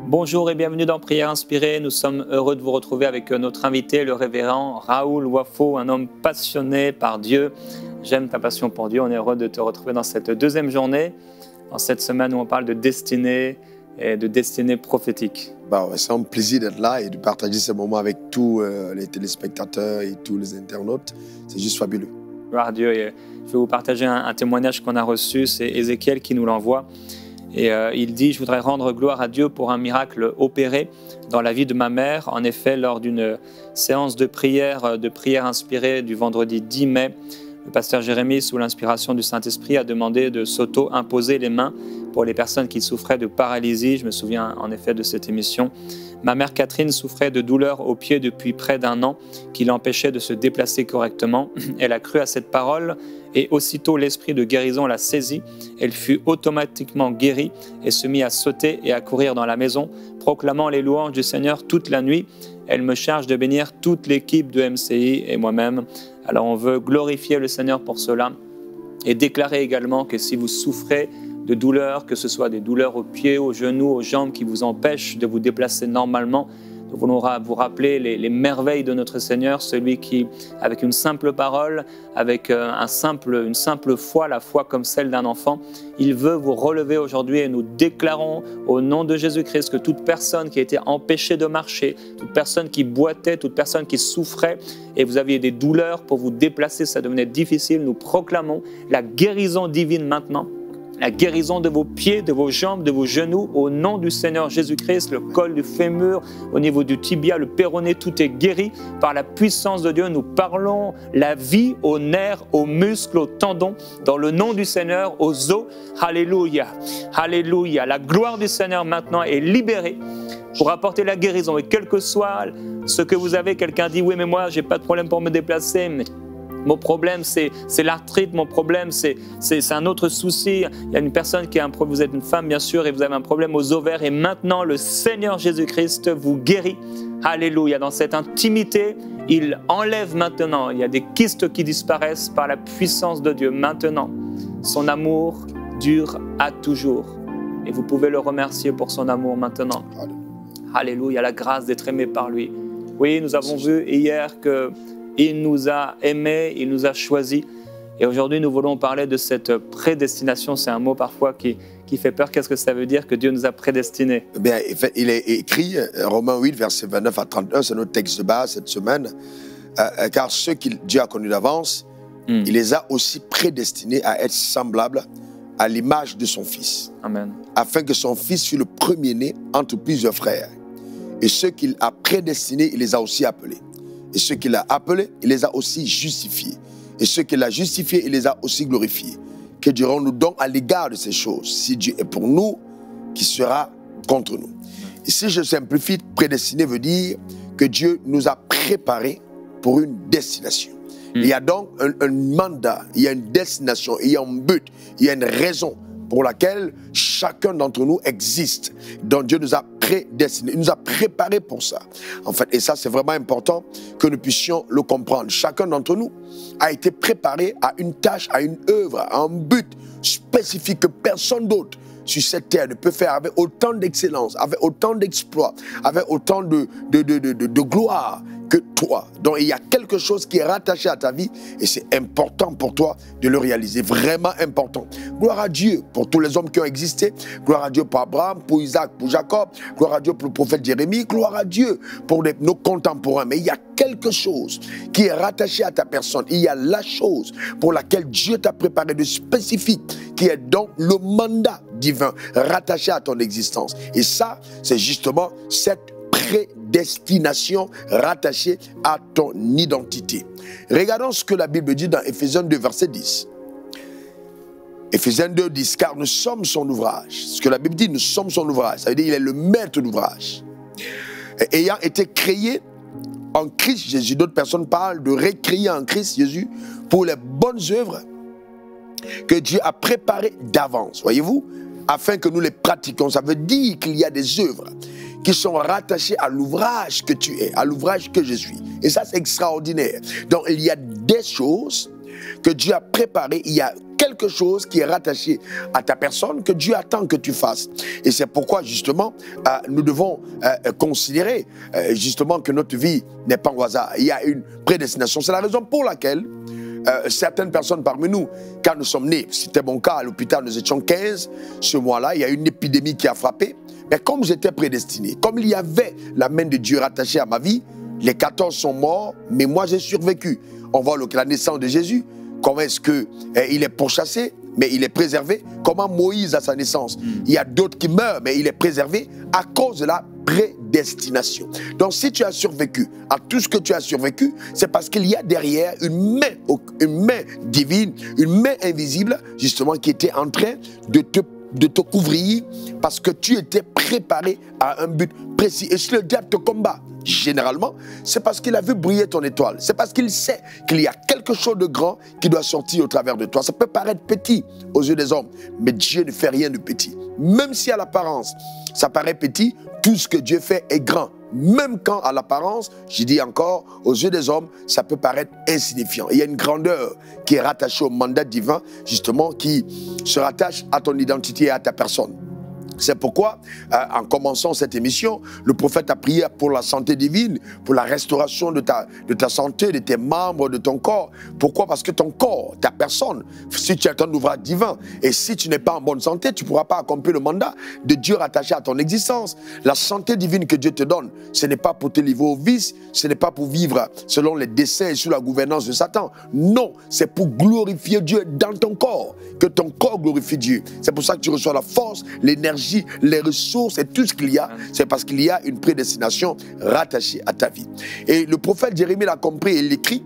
Bonjour et bienvenue dans Prière Inspirée. Nous sommes heureux de vous retrouver avec notre invité, le révérend Raoul Wafo, un homme passionné par Dieu. J'aime ta passion pour Dieu. On est heureux de te retrouver dans cette deuxième journée, dans cette semaine où on parle de destinée et de destinée prophétique. C'est un plaisir d'être là et de partager ce moment avec tous les téléspectateurs et tous les internautes. C'est juste fabuleux. Gloire à Dieu. Et je vais vous partager un témoignage qu'on a reçu. C'est Ézéchiel qui nous l'envoie. Et il dit « Je voudrais rendre gloire à Dieu pour un miracle opéré dans la vie de ma mère. En effet, lors d'une séance de prière inspirée du vendredi 10 mai, le pasteur Jérémie, sous l'inspiration du Saint-Esprit, a demandé de s'auto-imposer les mains pour les personnes qui souffraient de paralysie. Je me souviens en effet de cette émission. Ma mère Catherine souffrait de douleurs aux pieds depuis près d'un an qui l'empêchaient de se déplacer correctement. Elle a cru à cette parole et aussitôt l'esprit de guérison l'a saisie. Elle fut automatiquement guérie et se mit à sauter et à courir dans la maison, proclamant les louanges du Seigneur toute la nuit. Elle me charge de bénir toute l'équipe de MCI et moi-même. Alors on veut glorifier le Seigneur pour cela et déclarer également que si vous souffrez de douleurs, que ce soit des douleurs aux pieds, aux genoux, aux jambes qui vous empêchent de vous déplacer normalement, nous voulons vous rappeler les merveilles de notre Seigneur, celui qui, avec une simple parole, avec une simple foi, la foi comme celle d'un enfant, il veut vous relever aujourd'hui et nous déclarons au nom de Jésus-Christ que toute personne qui a été empêchée de marcher, toute personne qui boitait, toute personne qui souffrait et vous aviez des douleurs pour vous déplacer, ça devenait difficile, nous proclamons la guérison divine maintenant. La guérison de vos pieds, de vos jambes, de vos genoux, au nom du Seigneur Jésus-Christ, le col du fémur, au niveau du tibia, le péroné, tout est guéri par la puissance de Dieu. Nous parlons la vie aux nerfs, aux muscles, aux tendons, dans le nom du Seigneur, aux os. Alléluia, alléluia. La gloire du Seigneur maintenant est libérée pour apporter la guérison. Et quel que soit ce que vous avez, quelqu'un dit, oui mais moi j'ai pas de problème pour me déplacer, mais mon problème, c'est l'arthrite. Mon problème, c'est un autre souci. Il y a une personne qui a un problème. Vous êtes une femme, bien sûr, et vous avez un problème aux ovaires. Et maintenant, le Seigneur Jésus-Christ vous guérit. Alléluia. Dans cette intimité, il enlève maintenant. Il y a des kystes qui disparaissent par la puissance de Dieu. Maintenant, son amour dure à toujours. Et vous pouvez le remercier pour son amour maintenant. Alléluia. La grâce d'être aimé par lui. Oui, nous avons vu hier que il nous a aimés, il nous a choisis. Et aujourd'hui, nous voulons parler de cette prédestination. C'est un mot parfois qui fait peur. Qu'est-ce que ça veut dire que Dieu nous a prédestinés? Bien, il est écrit, Romains 8, versets 29 à 31, c'est notre texte de base cette semaine. Car ceux que Dieu a connus d'avance, il les a aussi prédestinés à être semblables à l'image de son Fils. Amen. Afin que son Fils fût le premier-né entre plusieurs frères. Et ceux qu'il a prédestinés, il les a aussi appelés. Et ceux qu'il a appelés, il les a aussi justifiés. Et ceux qu'il a justifiés, il les a aussi glorifiés. Que dirons-nous donc à l'égard de ces choses? Si Dieu est pour nous, qui sera contre nous? Et si je simplifie, prédestiné veut dire que Dieu nous a préparés pour une destination. Il y a donc un mandat, il y a une destination, il y a un but, il y a une raison pour laquelle chacun d'entre nous existe. Donc Dieu nous a prédestinés, il nous a préparés pour ça. En fait, et ça c'est vraiment important que nous puissions le comprendre. Chacun d'entre nous a été préparé à une tâche, à une œuvre, à un but spécifique que personne d'autre sur cette terre ne peut faire avec autant d'excellence, avec autant d'exploits, avec autant de gloire que toi. Donc il y a quelque chose qui est rattaché à ta vie et c'est important pour toi de le réaliser, vraiment important. Gloire à Dieu pour tous les hommes qui ont existé, gloire à Dieu pour Abraham, pour Isaac, pour Jacob, gloire à Dieu pour le prophète Jérémie, gloire à Dieu pour nos contemporains. Mais il y a quelque chose qui est rattaché à ta personne. Il y a la chose pour laquelle Dieu t'a préparé de spécifique, qui est donc le mandat divin rattaché à ton existence. Et ça, c'est justement cette prédestination rattachée à ton identité. Regardons ce que la Bible dit dans Éphésiens 2, verset 10. Éphésiens 2, 10, car nous sommes son ouvrage. Ce que la Bible dit, nous sommes son ouvrage. Ça veut dire qu'il est le maître d'ouvrage. Ayant été créé en Christ Jésus, d'autres personnes parlent de récréer en Christ Jésus pour les bonnes œuvres que Dieu a préparées d'avance, voyez-vous, afin que nous les pratiquions. Ça veut dire qu'il y a des œuvres qui sont rattachées à l'ouvrage que tu es, à l'ouvrage que je suis. Et ça, c'est extraordinaire. Donc, il y a des choses que Dieu a préparé, il y a quelque chose qui est rattaché à ta personne que Dieu attend que tu fasses. Et c'est pourquoi justement nous devons considérer justement que notre vie n'est pas au hasard. Il y a une prédestination. C'est la raison pour laquelle certaines personnes parmi nous, quand nous sommes nés, c'était mon cas à l'hôpital, nous étions 15, ce mois-là, il y a une épidémie qui a frappé. Mais comme j'étais prédestiné, comme il y avait la main de Dieu rattachée à ma vie, les 14 sont morts, mais moi j'ai survécu. On voit la naissance de Jésus. Comment est-ce qu'il est pourchassé, mais il est préservé? Comment Moïse à sa naissance? Il y a d'autres qui meurent, mais il est préservé à cause de la prédestination. Donc si tu as survécu à tout ce que tu as survécu, c'est parce qu'il y a derrière une main divine, une main invisible, justement, qui était en train de te couvrir parce que tu étais préparé à un but précis. Et si le diable te combat, généralement, c'est parce qu'il a vu briller ton étoile. C'est parce qu'il sait qu'il y a quelque chose de grand qui doit sortir au travers de toi. Ça peut paraître petit aux yeux des hommes, mais Dieu ne fait rien de petit. Même si à l'apparence, ça paraît petit, tout ce que Dieu fait est grand. Même quand à l'apparence, je dis encore, aux yeux des hommes, ça peut paraître insignifiant. Il y a une grandeur qui est rattachée au mandat divin, justement, qui se rattache à ton identité et à ta personne. C'est pourquoi, en commençant cette émission, le prophète a prié pour la santé divine, pour la restauration de ta santé, de tes membres, de ton corps. Pourquoi? Parce que ton corps, ta personne, si tu as un ouvrage divin, et si tu n'es pas en bonne santé, tu ne pourras pas accomplir le mandat de Dieu rattaché à ton existence. La santé divine que Dieu te donne, ce n'est pas pour te livrer au vice, ce n'est pas pour vivre selon les desseins et sous la gouvernance de Satan. Non, c'est pour glorifier Dieu dans ton corps, que ton corps glorifie Dieu. C'est pour ça que tu reçois la force, l'énergie, les ressources et tout ce qu'il y a, c'est parce qu'il y a une prédestination rattachée à ta vie. Et le prophète Jérémie l'a compris et il l'écrit,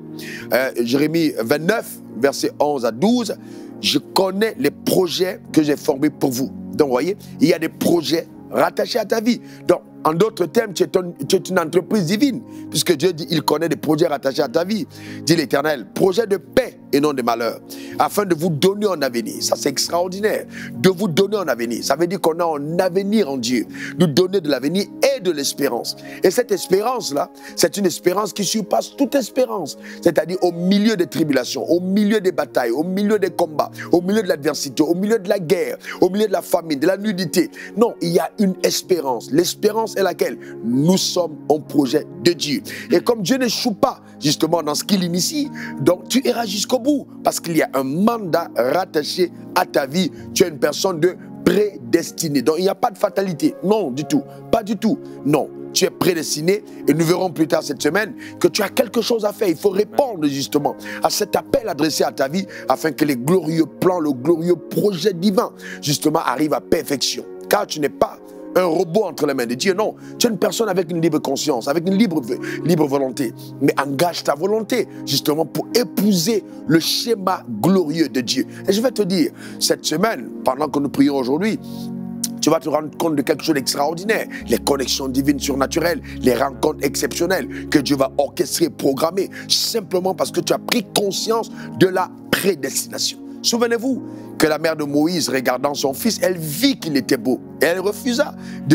Jérémie 29, versets 11 à 12, « Je connais les projets que j'ai formés pour vous. » Donc, vous voyez, il y a des projets rattachés à ta vie. Donc, en d'autres termes, tu es une entreprise divine, puisque Dieu dit, il connaît des projets rattachés à ta vie. Dit l'Éternel, projet de paix et non de malheur, afin de vous donner un avenir. Ça, c'est extraordinaire. De vous donner un avenir. Ça veut dire qu'on a un avenir en Dieu. Nous donner de l'avenir et de l'espérance. Et cette espérance-là, c'est une espérance qui surpasse toute espérance. C'est-à-dire au milieu des tribulations, au milieu des batailles, au milieu des combats, au milieu de l'adversité, au milieu de la guerre, au milieu de la famine, de la nudité. Non, il y a une espérance. L'espérance est laquelle? Nous sommes un projet de Dieu. Et comme Dieu n'échoue pas justement dans ce qu'il initie, donc tu iras jusqu'au bout parce qu'il y a un mandat rattaché à ta vie. Tu es une personne de prédestinée. Donc il n'y a pas de fatalité. Non, du tout. Pas du tout. Non. Tu es prédestiné et nous verrons plus tard cette semaine que tu as quelque chose à faire. Il faut répondre justement à cet appel adressé à ta vie afin que les glorieux plans, le glorieux projet divin justement arrivent à perfection. Car tu n'es pas un robot entre les mains de Dieu. Non, tu es une personne avec une libre conscience, avec une libre volonté. Mais engage ta volonté, justement, pour épouser le schéma glorieux de Dieu. Et je vais te dire, cette semaine, pendant que nous prions aujourd'hui, tu vas te rendre compte de quelque chose d'extraordinaire. Les connexions divines surnaturelles, les rencontres exceptionnelles que Dieu va orchestrer, programmer, simplement parce que tu as pris conscience de la prédestination. Souvenez-vous que la mère de Moïse, regardant son fils, elle vit qu'il était beau. Et elle refusa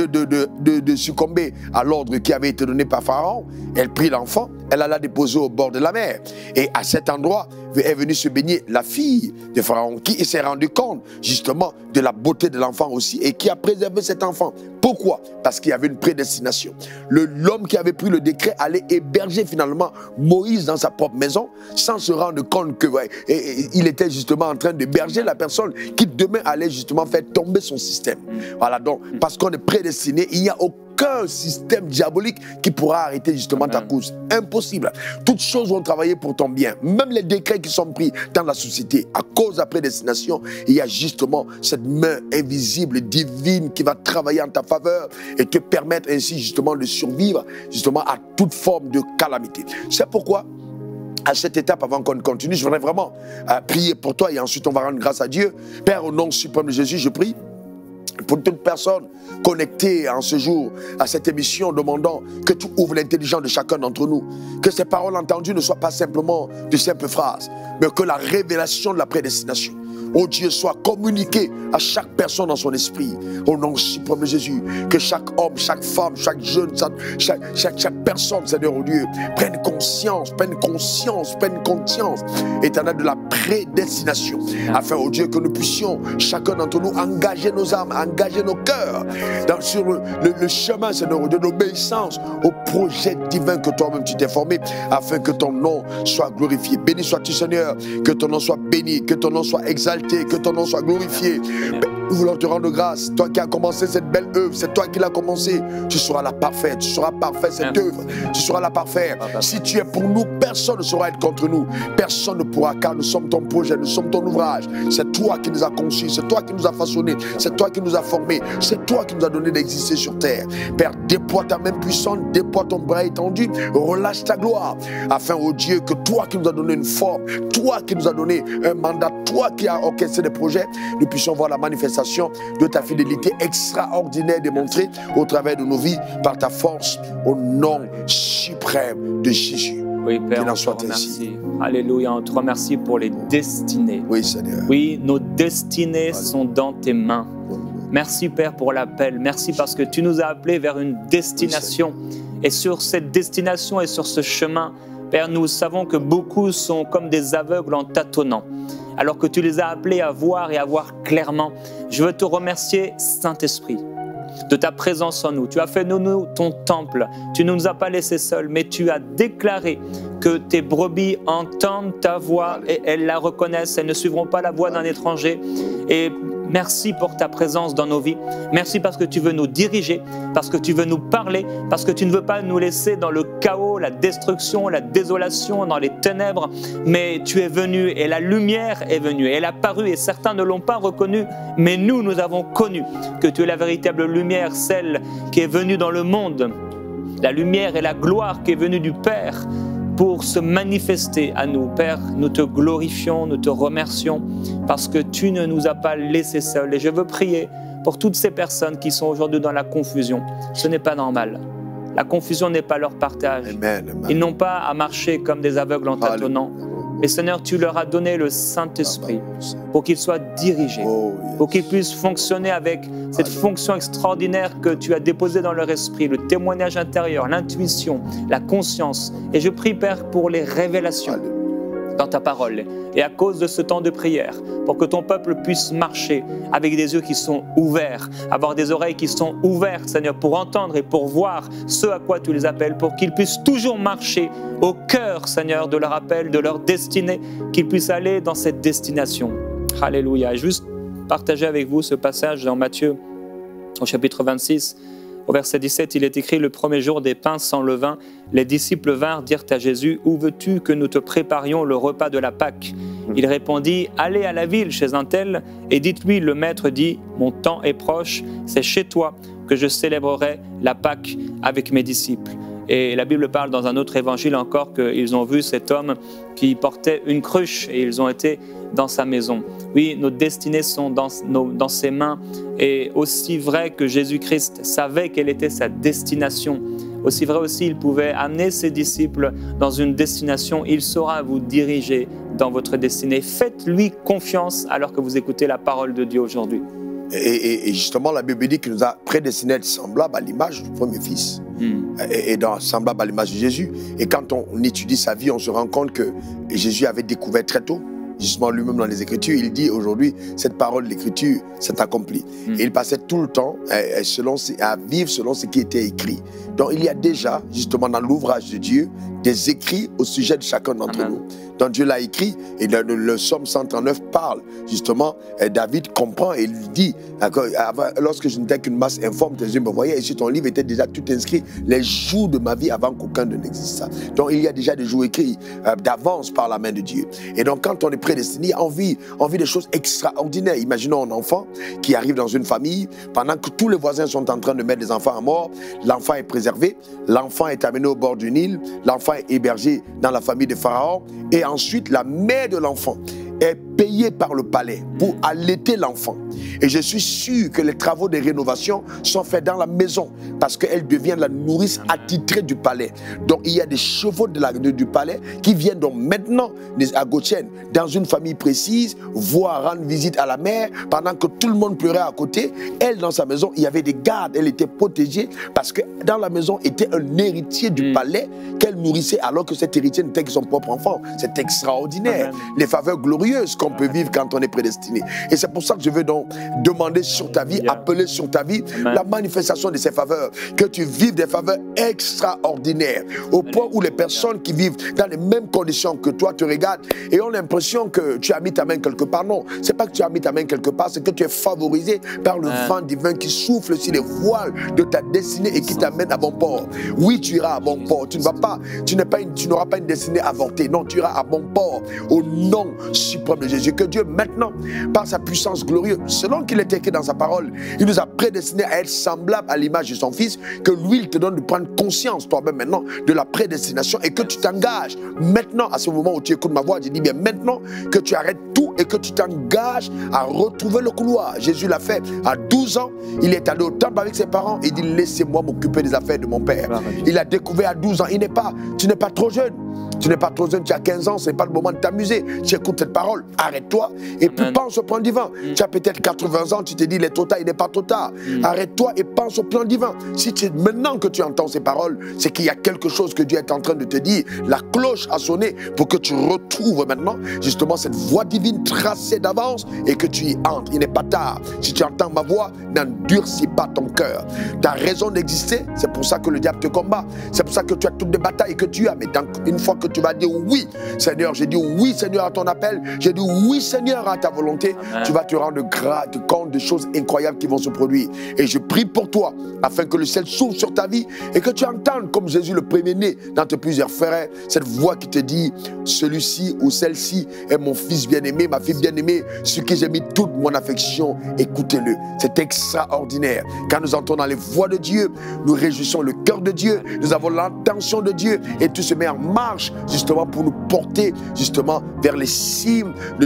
de succomber à l'ordre qui avait été donné par Pharaon. Elle prit l'enfant, elle alla déposer au bord de la mer. Et à cet endroit est venue se baigner la fille de Pharaon, qui s'est rendu compte justement de la beauté de l'enfant aussi et qui a préservé cet enfant. Pourquoi? Parce qu'il y avait une prédestination. L'homme qui avait pris le décret allait héberger finalement Moïse dans sa propre maison sans se rendre compte que il était justement en train d'héberger la personne qui demain allait justement faire tomber son système. Voilà, donc parce qu'on est prédestiné, il n'y a aucun système diabolique qui pourra arrêter justement ta course. Impossible. Toutes choses vont travailler pour ton bien. Même les décrets qui sont pris dans la société à cause de la prédestination, il y a justement cette main invisible, divine qui va travailler en ta faveur et te permettre ainsi justement de survivre justement à toute forme de calamité. C'est pourquoi à cette étape, avant qu'on continue, je voudrais vraiment prier pour toi et ensuite on va rendre grâce à Dieu. Père, au nom suprême de Jésus, je prie pour toute personne connectée en ce jour à cette émission, demandant que tu ouvres l'intelligence de chacun d'entre nous, que ces paroles entendues ne soient pas simplement de simples phrases, mais que la révélation de la prédestination, oh Dieu, soit communiqué à chaque personne dans son esprit. Au nom suprême de Jésus, que chaque homme, chaque femme, chaque jeune, chaque personne, Seigneur, oh Dieu, prenne conscience, éternel, de la prédestination. Afin, oh Dieu, que nous puissions, chacun d'entre nous, engager nos âmes, engager nos cœurs sur le chemin, Seigneur, oh Dieu, de l'obéissance au projet divin que toi-même tu t'es formé, afin que ton nom soit glorifié. Béni sois-tu, Seigneur, que ton nom soit béni, que ton nom soit exalté, que ton nom soit glorifié. Nous voulons te rendre grâce. Toi qui as commencé cette belle œuvre, c'est toi qui l'as commencé. Tu seras la parfaite, tu seras parfait cette œuvre. Tu seras la parfaite. Si tu es pour nous, personne ne saura être contre nous. Personne ne pourra, car nous sommes ton projet, nous sommes ton ouvrage. C'est toi qui nous as conçus, c'est toi qui nous as façonnés, c'est toi qui nous as formés, c'est toi qui nous as donné d'exister sur terre. Père, déploie ta main puissante, déploie ton bras étendu, relâche ta gloire, afin, oh Dieu, que toi qui nous as donné une forme, toi qui nous as donné un mandat, toi qui as orchestré des projets, nous puissions voir la manifestation de ta fidélité extraordinaire démontrée au travers de nos vies par ta force, au nom suprême de Jésus. Oui, Père, on te remercie. Alléluia, on te remercie pour les destinées. Oui, Seigneur. Oui, nos destinées sont dans tes mains. Merci, Père, pour l'appel. Merci parce que tu nous as appelés vers une destination. Et sur cette destination et sur ce chemin, Père, nous savons que beaucoup sont comme des aveugles en tâtonnant, alors que tu les as appelés à voir et à voir clairement. Je veux te remercier, Saint-Esprit, de ta présence en nous. Tu as fait de nous ton temple. Tu ne nous as pas laissés seuls, mais tu as déclaré que tes brebis entendent ta voix et elles la reconnaissent. Elles ne suivront pas la voix d'un étranger. Et merci pour ta présence dans nos vies. Merci parce que tu veux nous diriger, parce que tu veux nous parler, parce que tu ne veux pas nous laisser dans le chaos, la destruction, la désolation, dans les ténèbres. Mais tu es venu et la lumière est venue. Elle a paru et certains ne l'ont pas reconnue. Mais nous avons connu que tu es la véritable lumière, celle qui est venue dans le monde. La lumière et la gloire qui est venue du Père pour se manifester à nous. Père, nous te glorifions, nous te remercions parce que tu ne nous as pas laissés seuls. Et je veux prier pour toutes ces personnes qui sont aujourd'hui dans la confusion. Ce n'est pas normal. La confusion n'est pas leur partage. Amen, amen. Ils n'ont pas à marcher comme des aveugles en tâtonnant. Et Seigneur, tu leur as donné le Saint-Esprit pour qu'ils soient dirigés, pour qu'ils puissent fonctionner avec cette fonction extraordinaire que tu as déposée dans leur esprit, le témoignage intérieur, l'intuition, la conscience. Et je prie, Père, pour les révélations dans ta parole. Et à cause de ce temps de prière, pour que ton peuple puisse marcher avec des yeux qui sont ouverts, avoir des oreilles qui sont ouvertes, Seigneur, pour entendre et pour voir ce à quoi tu les appelles, pour qu'ils puissent toujours marcher au cœur, Seigneur, de leur appel, de leur destinée, qu'ils puissent aller dans cette destination. Alléluia. Juste partager avec vous ce passage dans Matthieu, au chapitre 26, au verset 17, il est écrit: le premier jour des pains sans levain, les disciples vinrent dire à Jésus: où veux-tu que nous te préparions le repas de la Pâque? Il répondit: allez à la ville chez un tel et dites-lui, le maître dit, mon temps est proche, c'est chez toi que je célébrerai la Pâque avec mes disciples. Et la Bible parle dans un autre évangile encore qu'ils ont vu cet homme qui portait une cruche et ils ont été dans sa maison. Oui, nos destinées sont dans ses mains. Et aussi vrai que Jésus-Christ savait quelle était sa destination, aussi vrai aussi il pouvait amener ses disciples dans une destination. Il saura vous diriger dans votre destinée. Faites-lui confiance alors que vous écoutez la parole de Dieu aujourd'hui. Et justement, la Bible dit qu'il nous a prédestinés à être semblables à l'image du premier fils. Et semblable à l'image de Jésus. Et quand on étudie sa vie, on se rend compte que Jésus avait découvert très tôt, justement lui-même dans les Écritures, il dit aujourd'hui, cette parole de l'Écriture s'est accomplie. Et il passait tout le temps à vivre selon ce qui était écrit. Donc il y a déjà, justement dans l'ouvrage de Dieu, des écrits au sujet de chacun d'entre nous. Donc Dieu l'a écrit, et le Psaume 139 parle, justement, David comprend et il dit, lorsque je n'étais qu'une masse informe, tes yeux me voyaient, et sur ton livre était déjà tout inscrit, les jours de ma vie avant qu'aucun ne n'existât. Donc il y a déjà des jours écrits d'avance par la main de Dieu. Et donc quand on est prédestiné, on vit des choses extraordinaires. Imaginons un enfant qui arrive dans une famille, pendant que tous les voisins sont en train de mettre des enfants à mort, l'enfant est préservé, l'enfant est amené au bord du Nil, l'enfant est hébergé dans la famille de Pharaon, et ensuite la mère de l'enfant est payé par le palais pour allaiter l'enfant. Et je suis sûr que les travaux de rénovation sont faits dans la maison parce qu'elle devient la nourrice attitrée du palais. Donc il y a des chevaux du palais qui viennent donc maintenant à Gotienne, dans une famille précise, voir rendre visite à la mère pendant que tout le monde pleurait à côté. Elle, dans sa maison, il y avait des gardes, elle était protégée parce que dans la maison était un héritier du palais qu'elle nourrissait alors que cet héritier n'était que son propre enfant. C'est extraordinaire. Les faveurs glorieuses qu'on peut vivre quand on est prédestiné. Et c'est pour ça que je veux donc demander sur ta vie, appeler sur ta vie la manifestation de ces faveurs. Que tu vives des faveurs extraordinaires. Au point où les personnes qui vivent dans les mêmes conditions que toi te regardent et ont l'impression que tu as mis ta main quelque part. Non, c'est pas que tu as mis ta main quelque part, c'est que tu es favorisé par le vent divin qui souffle sur les voiles de ta destinée et qui t'amène à bon port. Oui, tu iras à bon port. Tu n'auras pas une destinée avortée. Non, tu iras à bon port au nom suprême de Jésus. Que Dieu maintenant, par sa puissance glorieuse, selon qu'il est écrit dans sa parole, il nous a prédestinés à être semblables à l'image de son Fils, que lui, il te donne de prendre conscience toi-même maintenant de la prédestination et que tu t'engages maintenant à ce moment où tu écoutes ma voix. Je dis bien maintenant que tu arrêtes tout et que tu t'engages à retrouver le couloir. Jésus l'a fait à 12 ans. Il est allé au temple avec ses parents et dit laissez-moi m'occuper des affaires de mon Père. Il a découvert à 12 ans. Tu n'es pas trop jeune. Tu n'es pas trop jeune, tu as 15 ans, ce n'est pas le moment de t'amuser. Tu écoutes cette parole, arrête-toi et puis pense au plan divin. Tu as peut-être 80 ans, tu te dis il est trop tard, il n'est pas trop tard. Arrête-toi et pense au plan divin. Maintenant que tu entends ces paroles, c'est qu'il y a quelque chose que Dieu est en train de te dire. La cloche a sonné pour que tu retrouves maintenant justement cette voie divine tracée d'avance et que tu y entres. Il n'est pas tard. Si tu entends ma voix, n'endurcis pas ton cœur. Tu as raison d'exister, c'est pour ça que le diable te combat. C'est pour ça que tu as toutes les batailles que tu as. Mais une fois que tu vas dire oui, Seigneur, j'ai dit oui, Seigneur, à ton appel, j'ai dit oui, Seigneur, à ta volonté, tu vas te rendre compte de choses incroyables qui vont se produire. Et je prie pour toi, afin que le ciel s'ouvre sur ta vie et que tu entendes, comme Jésus le premier-né dans tes plusieurs frères, cette voix qui te dit, celui-ci ou celle-ci est mon fils bien-aimé, ma fille bien-aimée, sur qui j'ai mis toute mon affection, écoutez-le. C'est extraordinaire. Quand nous entrons dans les voies de Dieu, nous réjouissons le cœur de Dieu, nous avons l'intention de Dieu et tout se met en marche justement pour nous porter justement vers les cimes de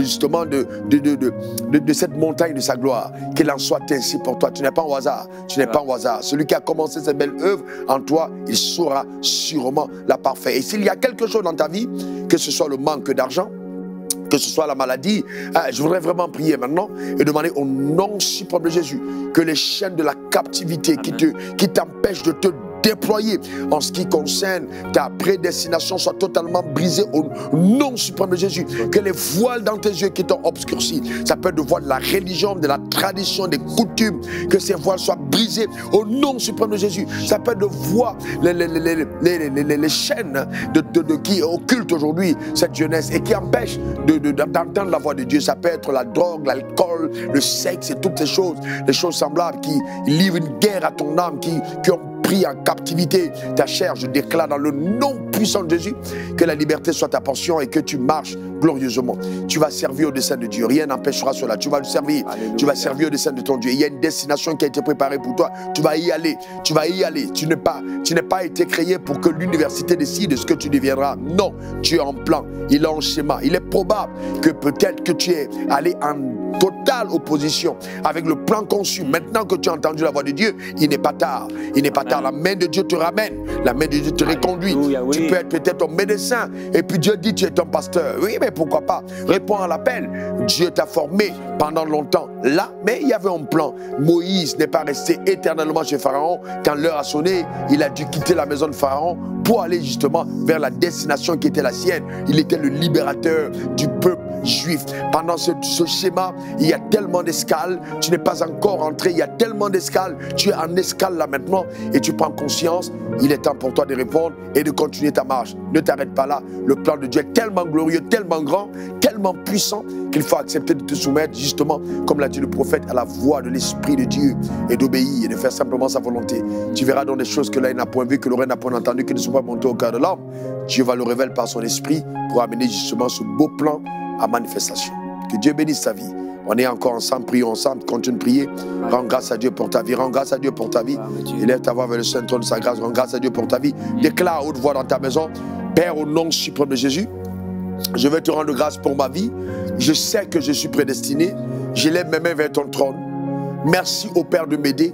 cette montagne de sa gloire. Qu'il en soit ainsi pour toi. Tu n'es pas au hasard. Tu n'es pas au hasard. Celui qui a commencé cette belle œuvre en toi, il saura sûrement la parfaire. Et s'il y a quelque chose dans ta vie, que ce soit le manque d'argent, que ce soit la maladie, je voudrais vraiment prier maintenant et demander au nom suprême de Jésus que les chaînes de la captivité qui t'empêchent de te déployer en ce qui concerne ta prédestination soit totalement brisée au nom suprême de Jésus. Que les voiles dans tes yeux qui t'ont obscurci, ça peut être de voiles de la religion, de la tradition, des coutumes, que ces voiles soient brisées au nom suprême de Jésus. Ça peut être de voir les chaînes qui occultent aujourd'hui cette jeunesse et qui empêchent d'entendre la voix de Dieu. Ça peut être la drogue, l'alcool, le sexe et toutes ces choses, les choses semblables qui livrent une guerre à ton âme, qui ont pris en captivité ta chair. Je déclare dans le nom puissant de Jésus que la liberté soit ta portion et que tu marches glorieusement. Tu vas servir au dessein de Dieu. Rien n'empêchera cela. Tu vas le servir. Alléluia. Tu vas servir au dessein de ton Dieu. Il y a une destination qui a été préparée pour toi. Tu vas y aller. Tu vas y aller. Tu n'es pas été créé pour que l'université décide de ce que tu deviendras. Non, tu es en plan. Il est en schéma. Il est probable que peut-être que tu es allé en totale opposition avec le plan conçu. Maintenant que tu as entendu la voix de Dieu, il n'est pas tard. Il n'est pas tard. La main de Dieu te ramène. La main de Dieu te reconduit. Oui. Tu peux être peut-être ton médecin. Et puis Dieu dit tu es ton pasteur. Oui, mais pourquoi pas? Réponds à l'appel. Dieu t'a formé pendant longtemps là, mais il y avait un plan. Moïse n'est pas resté éternellement chez Pharaon. Quand l'heure a sonné, il a dû quitter la maison de Pharaon pour aller justement vers la destination qui était la sienne. Il était le libérateur du peuple juif. Pendant ce schéma, il y a tellement d'escales. Tu n'es pas encore entré. Il y a tellement d'escales. Tu es en escale là maintenant et tu prends conscience. Il est temps pour toi de répondre et de continuer ta marche. Ne t'arrête pas là. Le plan de Dieu est tellement glorieux, tellement grand, tellement puissant qu'il faut accepter de te soumettre justement, comme l'a dit le prophète, à la voix de l'Esprit de Dieu et d'obéir et de faire simplement sa volonté. Tu verras dans des choses que l'œil n'a point vu, que l'oreille n'a point entendu, qui ne sont pas montées au cœur de l'homme. Dieu va le révéler par son esprit pour amener justement ce beau plan à manifestation. Que Dieu bénisse ta vie. On est encore ensemble, prions ensemble, continue de prier. Rends grâce à Dieu pour ta vie, rends grâce à Dieu pour ta vie. Élève ta voix vers le saint trône de sa grâce, rends grâce à Dieu pour ta vie. Déclare à haute voix dans ta maison, Père, au nom suprême de Jésus, Je veux te rendre grâce pour ma vie. Je sais que je suis prédestiné. Je lève mes mains vers ton trône. Merci au Père de m'aider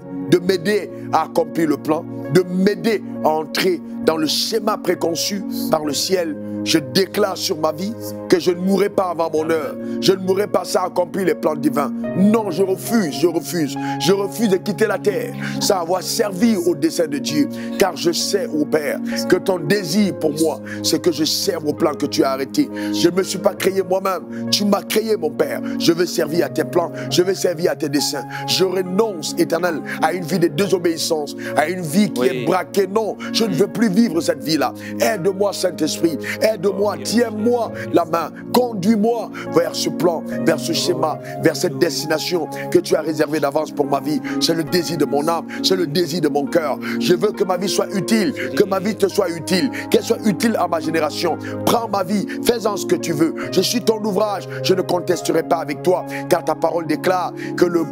à accomplir le plan, de m'aider à entrer dans le schéma préconçu par le ciel. Je déclare sur ma vie que je ne mourrai pas avant mon heure. Je ne mourrai pas sans accomplir les plans divins. Non, je refuse. Je refuse de quitter la terre sans avoir servi au dessein de Dieu. Car je sais, ô Père, que ton désir pour moi, c'est que je serve au plan que tu as arrêté. Je ne me suis pas créé moi-même. Tu m'as créé, mon Père. Je veux servir à tes plans. Je veux servir à tes desseins. Je renonce, Éternel, à une vie de désobéissance, à une vie qui est braquée. Non, je ne veux plus vivre cette vie-là. Aide-moi, Saint-Esprit. Aide-moi, tiens-moi la main, conduis-moi vers ce plan, vers ce schéma, vers cette destination que tu as réservée d'avance pour ma vie. C'est le désir de mon âme, c'est le désir de mon cœur. Je veux que ma vie soit utile, que ma vie te soit utile, qu'elle soit utile à ma génération. Prends ma vie, fais-en ce que tu veux. Je suis ton ouvrage, je ne contesterai pas avec toi, car ta parole déclare que le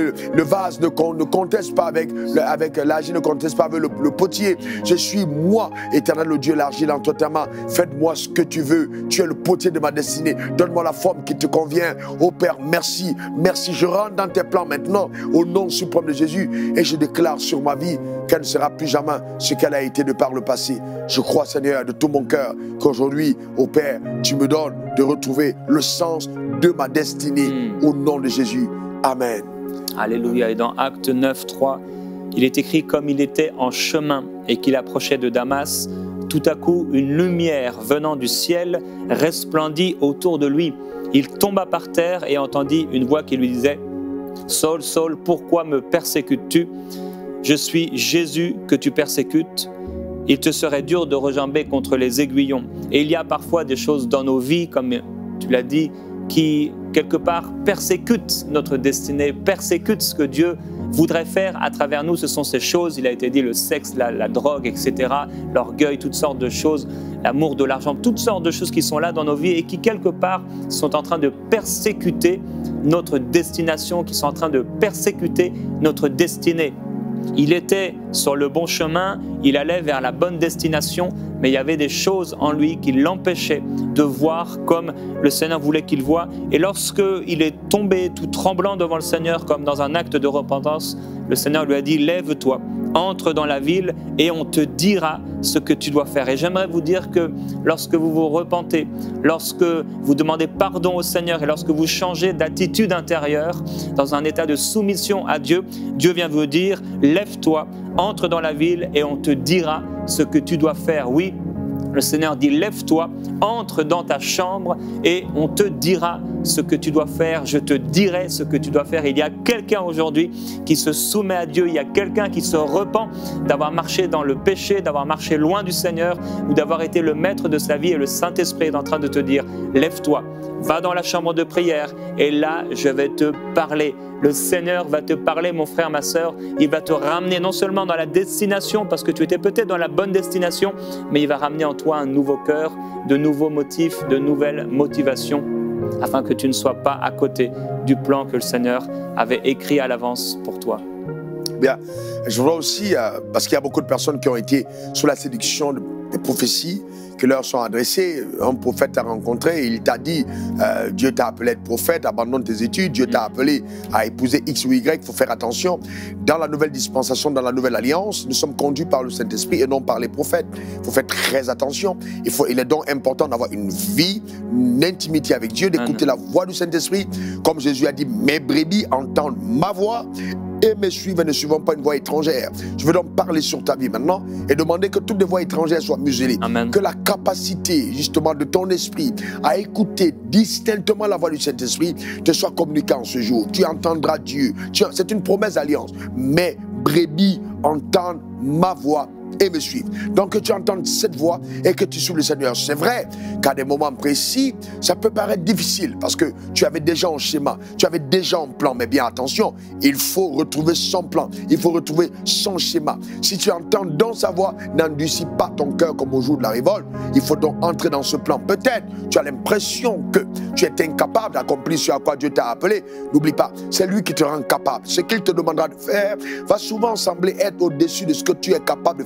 vase ne conteste pas avec l'argile, ne conteste pas avec le potier. Je suis moi, Éternel, le Dieu, l'argile entre ta main. Faites-moi ce que tu veux. Tu es le potier de ma destinée. Donne-moi la forme qui te convient. Ô Père, merci. Merci. Je rentre dans tes plans maintenant au nom suprême de Jésus et je déclare sur ma vie qu'elle ne sera plus jamais ce qu'elle a été de par le passé. Je crois, Seigneur, de tout mon cœur qu'aujourd'hui, ô Père, tu me donnes de retrouver le sens de ma destinée au nom de Jésus. Amen. Alléluia. Et dans Acte 9, 3, il est écrit: comme il était en chemin et qu'il approchait de Damas, tout à coup, une lumière venant du ciel resplendit autour de lui. Il tomba par terre et entendit une voix qui lui disait: Saul, Saul, pourquoi me persécutes-tu? Je suis Jésus que tu persécutes. Il te serait dur de rejamber contre les aiguillons. Et il y a parfois des choses dans nos vies, comme tu l'as dit, qui, quelque part, persécutent notre destinée, persécutent ce que Dieu voudrait faire à travers nous. Ce sont ces choses, il a été dit, le sexe, la drogue, etc., l'orgueil, toutes sortes de choses, l'amour de l'argent, toutes sortes de choses qui sont là dans nos vies et qui, quelque part, sont en train de persécuter notre destination, qui sont en train de persécuter notre destinée. Il était sur le bon chemin, il allait vers la bonne destination, mais il y avait des choses en lui qui l'empêchaient de voir comme le Seigneur voulait qu'il voie. Et lorsqu'il est tombé tout tremblant devant le Seigneur, comme dans un acte de repentance, le Seigneur lui a dit: lève-toi, entre dans la ville et on te dira ce que tu dois faire. Et j'aimerais vous dire que lorsque vous vous repentez, lorsque vous demandez pardon au Seigneur et lorsque vous changez d'attitude intérieure dans un état de soumission à Dieu, Dieu vient vous dire: lève-toi, entre dans la ville et on te dira ce que tu dois faire. Oui, le Seigneur dit: lève-toi, entre dans ta chambre et on te dira ce que tu dois faire. Je te dirai ce que tu dois faire. Il y a quelqu'un aujourd'hui qui se soumet à Dieu. Il y a quelqu'un qui se repent d'avoir marché dans le péché, d'avoir marché loin du Seigneur ou d'avoir été le maître de sa vie. Et le Saint-Esprit est en train de te dire: lève-toi, va dans la chambre de prière et là, je vais te parler. Le Seigneur va te parler, mon frère, ma sœur. Il va te ramener non seulement dans la destination, parce que tu étais peut-être dans la bonne destination, mais il va ramener en toi un nouveau cœur, de nouveaux motifs, de nouvelles motivations, afin que tu ne sois pas à côté du plan que le Seigneur avait écrit à l'avance pour toi. Bien, je vois aussi, parce qu'il y a beaucoup de personnes qui ont été sous la séduction des prophéties qui leur sont adressées. Un prophète t'a rencontré et il t'a dit Dieu t'a appelé à être prophète, abandonne tes études, Dieu t'a appelé à épouser X ou Y, il faut faire attention. Dans la nouvelle dispensation, dans la nouvelle alliance, nous sommes conduits par le Saint-Esprit et non par les prophètes. Il faut faire très attention. Il est donc important d'avoir une vie, une intimité avec Dieu, d'écouter la voix du Saint-Esprit. Comme Jésus a dit: mes brebis entendent ma voix et me suivent et ne suivent pas une voix étrangère. Je veux donc parler sur ta vie maintenant et demander que toutes les voix étrangères soient muselées. Amen. Que la capacité justement de ton esprit à écouter distinctement la voix du Saint-Esprit te soit communiquée en ce jour. Tu entendras Dieu. C'est une promesse d'alliance. Mes brebis entendent ma voix et me suivre. Donc que tu entendes cette voix et que tu suives le Seigneur. C'est vrai qu'à des moments précis, ça peut paraître difficile parce que tu avais déjà un schéma, tu avais déjà un plan. Mais bien attention, il faut retrouver son plan, il faut retrouver son schéma. Si tu entends dans sa voix, n'endurcis pas ton cœur comme au jour de la révolte. Il faut donc entrer dans ce plan. Peut-être tu as l'impression que tu es incapable d'accomplir ce à quoi Dieu t'a appelé. N'oublie pas, c'est lui qui te rend capable. Ce qu'il te demandera de faire va souvent sembler être au-dessus de ce que tu es capable de faire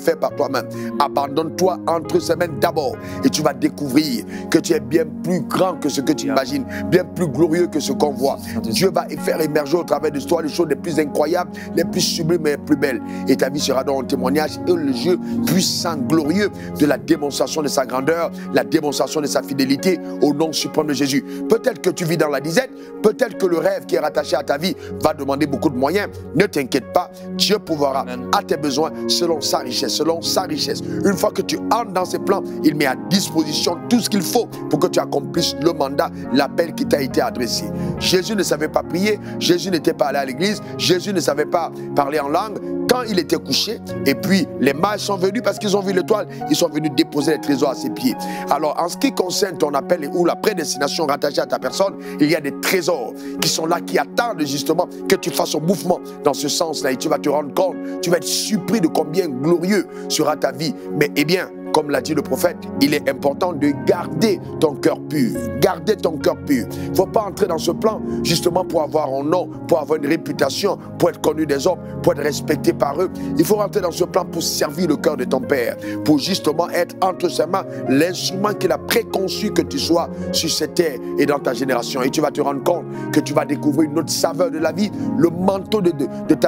faire par toi-même. Abandonne-toi entre ses mains d'abord et tu vas découvrir que tu es bien plus grand que ce que tu imagines, bien plus glorieux que ce qu'on voit. Dieu va faire émerger au travers de toi les choses les plus incroyables, les plus sublimes et les plus belles. Et ta vie sera donc un témoignage et le jeu puissant, glorieux de la démonstration de sa grandeur, la démonstration de sa fidélité au nom suprême de Jésus. Peut-être que tu vis dans la disette, peut-être que le rêve qui est rattaché à ta vie va demander beaucoup de moyens. Ne t'inquiète pas, Dieu pourvoira à tes besoins selon sa richesse, selon sa richesse. Une fois que tu entres dans ses plans, il met à disposition tout ce qu'il faut pour que tu accomplisses le mandat, l'appel qui t'a été adressé. Jésus ne savait pas prier, Jésus n'était pas allé à l'église, Jésus ne savait pas parler en langue quand il était couché. Et puis les mages sont venus parce qu'ils ont vu l'étoile, ils sont venus déposer les trésors à ses pieds. Alors en ce qui concerne ton appel ou la prédestination rattachée à ta personne, il y a des trésors qui sont là, qui attendent justement que tu fasses un mouvement dans ce sens-là et tu vas te rendre compte, tu vas être surpris de combien glorieux sera ta vie. Mais eh bien, comme l'a dit le prophète, il est important de garder ton cœur pur. Garder ton cœur pur. Il ne faut pas entrer dans ce plan justement pour avoir un nom, pour avoir une réputation, pour être connu des hommes, pour être respecté par eux. Il faut rentrer dans ce plan pour servir le cœur de ton Père, pour justement être entre ses mains l'instrument qu'il a préconçu que tu sois sur cette terre et dans ta génération. Et tu vas te rendre compte que tu vas découvrir une autre saveur de la vie. Le manteau de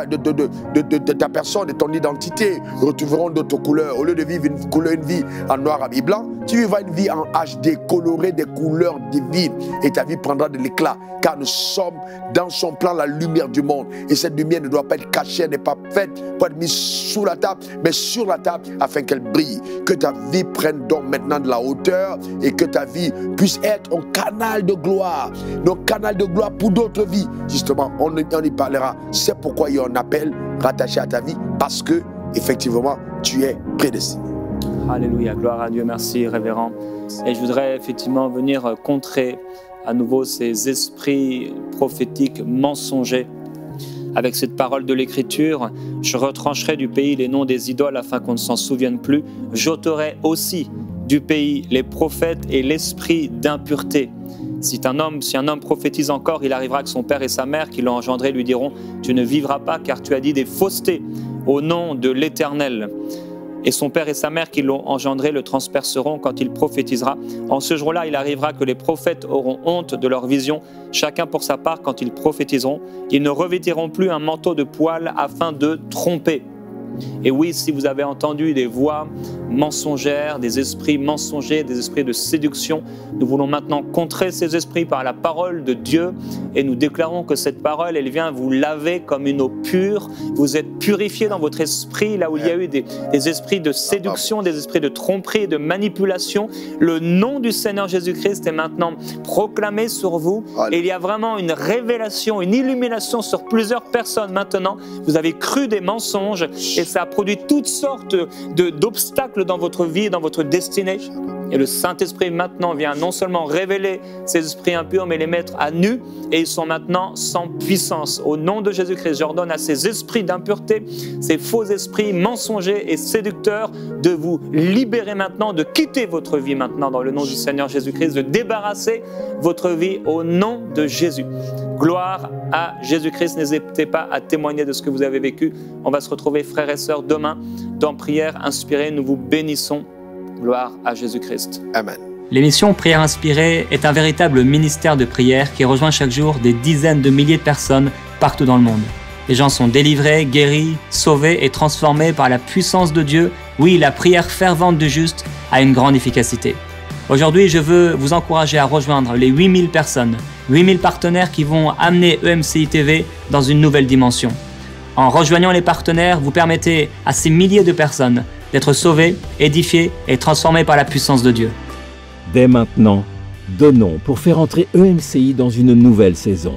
ta personne, de ton identité retrouveront d'autres couleurs. Au lieu de vivre une vie en noir et blanc, tu vivras une vie en HD, colorée des couleurs divines, et ta vie prendra de l'éclat, car nous sommes dans son plan la lumière du monde, et cette lumière ne doit pas être cachée, elle n'est pas faite pour être mise sous la table, mais sur la table afin qu'elle brille. Que ta vie prenne donc maintenant de la hauteur et que ta vie puisse être un canal de gloire, un canal de gloire pour d'autres vies. Justement, on y parlera. C'est pourquoi il y a un appel rattaché à ta vie, parce que effectivement tu es prédestiné. Alléluia, gloire à Dieu, merci révérend. Et je voudrais effectivement venir contrer à nouveau ces esprits prophétiques mensongers. Avec cette parole de l'Écriture, je retrancherai du pays les noms des idoles afin qu'on ne s'en souvienne plus. J'ôterai aussi du pays les prophètes et l'esprit d'impureté. Si un homme prophétise encore, il arrivera que son père et sa mère qui l'ont engendré lui diront « Tu ne vivras pas car tu as dit des faussetés au nom de l'Éternel ». Et son père et sa mère qui l'ont engendré le transperceront quand il prophétisera. En ce jour-là, il arrivera que les prophètes auront honte de leur vision, chacun pour sa part quand ils prophétiseront. Ils ne revêtiront plus un manteau de poil afin de tromper. Et oui, si vous avez entendu des voix mensongères, des esprits mensongers, des esprits de séduction, nous voulons maintenant contrer ces esprits par la parole de Dieu et nous déclarons que cette parole, elle vient vous laver comme une eau pure. Vous êtes purifiés dans votre esprit, là où il y a eu des esprits de séduction, des esprits de tromperie, de manipulation. Le nom du Seigneur Jésus-Christ est maintenant proclamé sur vous et il y a vraiment une révélation, une illumination sur plusieurs personnes maintenant. Vous avez cru des mensonges et ça a produit toutes sortes d'obstacles dans votre vie, dans votre destinée. Et le Saint-Esprit maintenant vient non seulement révéler ces esprits impurs, mais les mettre à nu. Et ils sont maintenant sans puissance. Au nom de Jésus-Christ, j'ordonne à ces esprits d'impureté, ces faux esprits mensongers et séducteurs, de vous libérer maintenant, de quitter votre vie maintenant dans le nom du Seigneur Jésus-Christ, de débarrasser votre vie au nom de Jésus. Gloire à Jésus-Christ. N'hésitez pas à témoigner de ce que vous avez vécu. On va se retrouver, frères et sœurs, demain dans Prière Inspirée. Nous vous bénissons. Gloire à Jésus-Christ. Amen. L'émission Prière Inspirée est un véritable ministère de prière qui rejoint chaque jour des dizaines de milliers de personnes partout dans le monde. Les gens sont délivrés, guéris, sauvés et transformés par la puissance de Dieu. Oui, la prière fervente du juste a une grande efficacité. Aujourd'hui, je veux vous encourager à rejoindre les 8000 personnes, 8000 partenaires qui vont amener EMCI TV dans une nouvelle dimension. En rejoignant les partenaires, vous permettez à ces milliers de personnes d'être sauvées, édifiées et transformées par la puissance de Dieu. Dès maintenant, donnons pour faire entrer EMCI dans une nouvelle saison.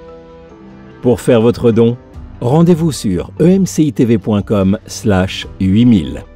Pour faire votre don, rendez-vous sur emcitv.com/8000.